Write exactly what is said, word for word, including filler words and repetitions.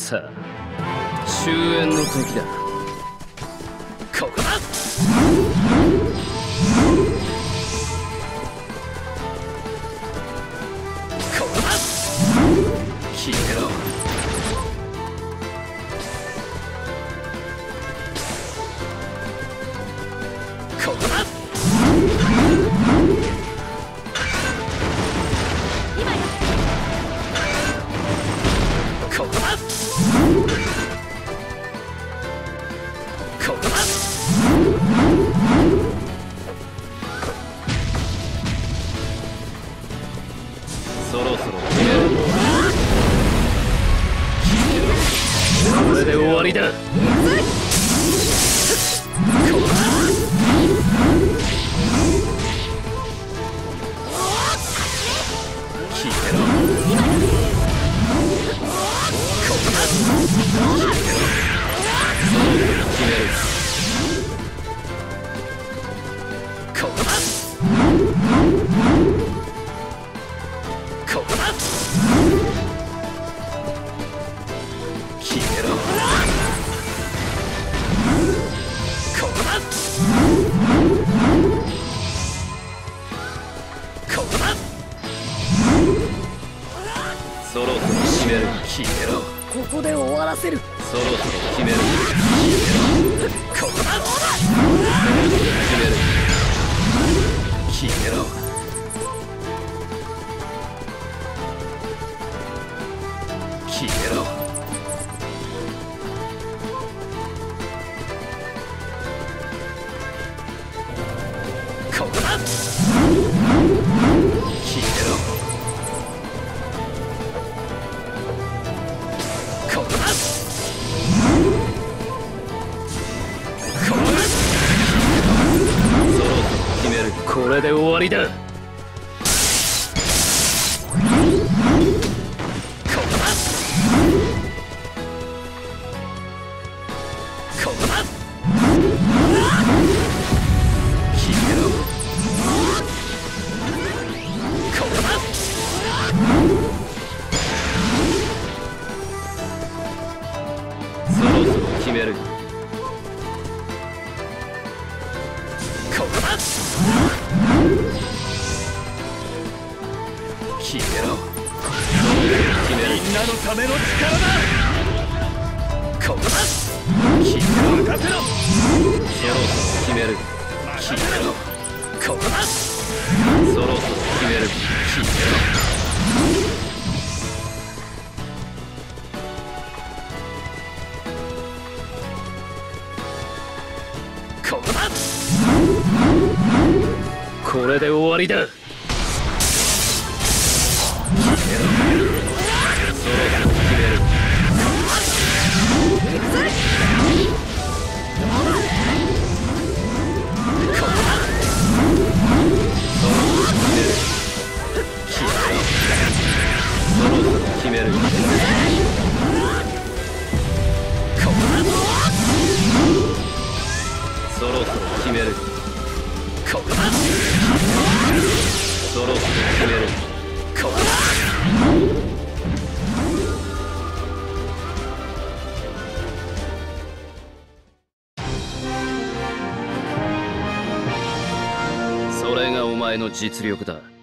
さあ終焉の時だ。ここだ。ここだ。聞いてろ。ここだ。今よ。ここだ。ここだ。そろそろ決める。これで終わりだ。聞いてろ。ここだ。決める。ここだ。ここだ。聞いてろ。ここだ。ここだ。そろそろ決める。聞いてろ。 ここで終わらせる。 そろそろ決める。聞いてろ。ここだ。そろそろ決める。聞いてろ。聞いてろ。ここだ。聞いてろ。ここだ。ここだ。そろそろ決める。これで終わりだ。ここだ。ここだ。聞いてろ。ここだ。そろそろ決める。ここだ。聞いてろ。決める。 みんなのための力だ。 ここだ。聞いてろ。 任せろ。 そろそろ決める。聞いてろ。ここだ。そろそろ決める。聞いてろ。ここだ。これで終わりだ。聞いてろ。そろそろ決める。ここだ。そろそろ決める。聞いてろ。そろそろ決める。ここだ。そろそろ決める。ここだ。そろそろ決める。ここだ。それがお前の実力だ。